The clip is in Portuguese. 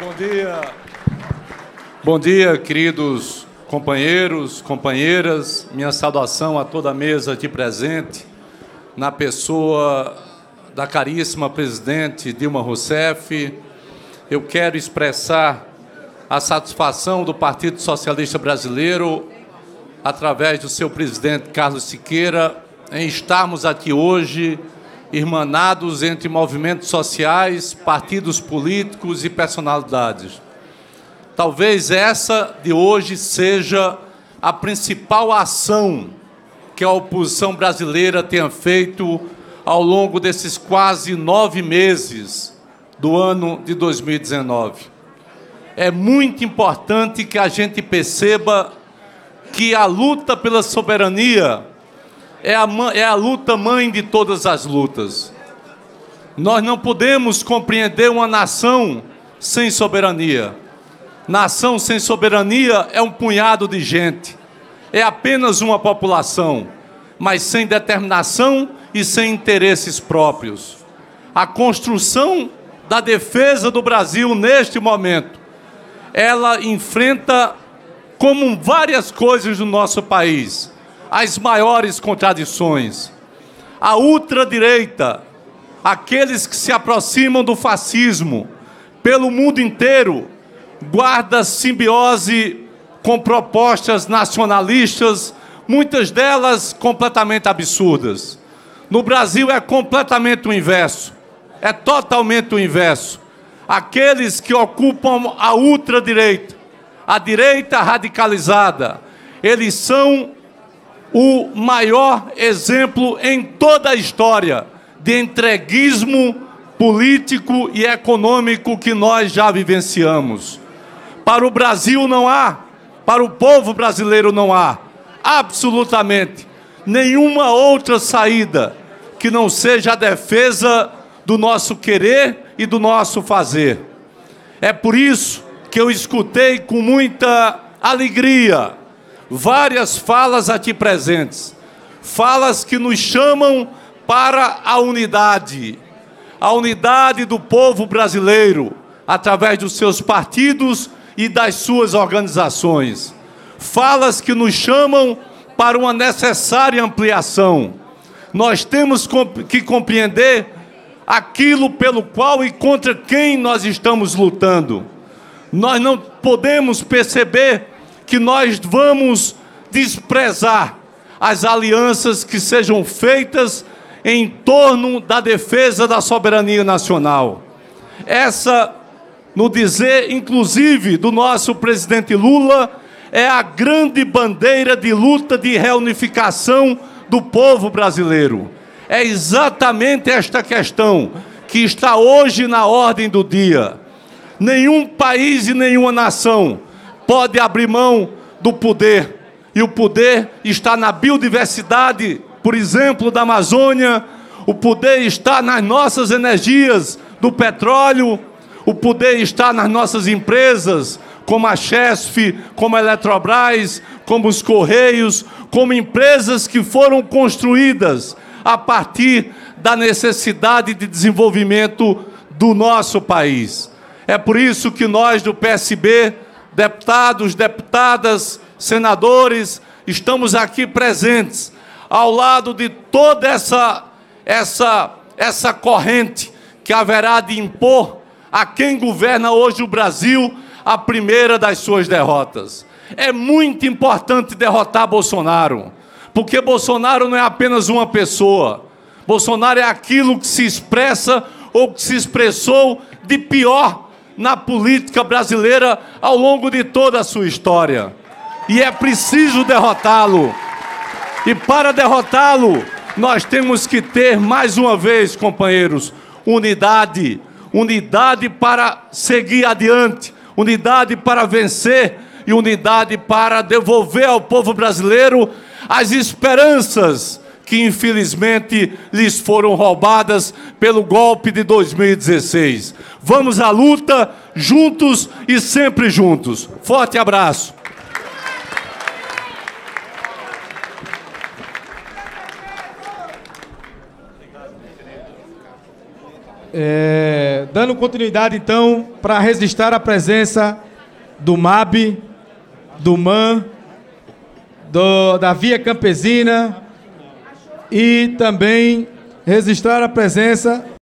Bom dia, queridos companheiros, companheiras. Minha saudação a toda a mesa aqui presente, na pessoa da caríssima presidente Dilma Rousseff. Eu quero expressar a satisfação do Partido Socialista Brasileiro, através do seu presidente Carlos Siqueira, em estarmos aqui hoje, irmanados entre movimentos sociais, partidos políticos e personalidades. Talvez essa de hoje seja a principal ação que a oposição brasileira tenha feito ao longo desses quase 9 meses do ano de 2019. É muito importante que a gente perceba que a luta pela soberania é a luta mãe de todas as lutas. Nós não podemos compreender uma nação sem soberania. Nação sem soberania é um punhado de gente, é apenas uma população, mas sem determinação e sem interesses próprios. A construção da defesa do Brasil neste momento, ela enfrenta, como várias coisas do nosso país, as maiores contradições. A ultradireita, aqueles que se aproximam do fascismo pelo mundo inteiro, guarda simbiose com propostas nacionalistas, muitas delas completamente absurdas. No Brasil é completamente o inverso, é totalmente o inverso. Aqueles que ocupam a ultradireita, a direita radicalizada, eles são o maior exemplo em toda a história de entreguismo político e econômico que nós já vivenciamos. Para o Brasil não há, para o povo brasileiro não há, absolutamente, nenhuma outra saída que não seja a defesa do nosso querer e do nosso fazer. É por isso que eu escutei com muita alegria várias falas aqui presentes, falas que nos chamam para a unidade do povo brasileiro, através dos seus partidos e das suas organizações. Falas que nos chamam para uma necessária ampliação. Nós temos que compreender aquilo pelo qual e contra quem nós estamos lutando. Nós não podemos perceber que nós vamos desprezar as alianças que sejam feitas em torno da defesa da soberania nacional. Essa, no dizer, inclusive, do nosso presidente Lula, é a grande bandeira de luta de reunificação do povo brasileiro. É exatamente esta questão que está hoje na ordem do dia. Nenhum país e nenhuma nação pode abrir mão do poder. E o poder está na biodiversidade, por exemplo, da Amazônia. O poder está nas nossas energias, do petróleo. O poder está nas nossas empresas, como a Chesf, como a Eletrobras, como os Correios, como empresas que foram construídas a partir da necessidade de desenvolvimento do nosso país. É por isso que nós do PSB, deputados, deputadas, senadores, estamos aqui presentes, ao lado de toda essa corrente que haverá de impor a quem governa hoje o Brasil a primeira das suas derrotas. É muito importante derrotar Bolsonaro, porque Bolsonaro não é apenas uma pessoa. Bolsonaro é aquilo que se expressa ou que se expressou de pior na política brasileira ao longo de toda a sua história. E é preciso derrotá-lo. E para derrotá-lo, nós temos que ter, mais uma vez, companheiros, unidade. Unidade para seguir adiante, unidade para vencer e unidade para devolver ao povo brasileiro as esperanças que, infelizmente, lhes foram roubadas pelo golpe de 2016. Vamos à luta, juntos e sempre juntos. Forte abraço. Dando continuidade, então, para registrar a presença do MAB, do MAN, da Via Campesina e também registrar a presença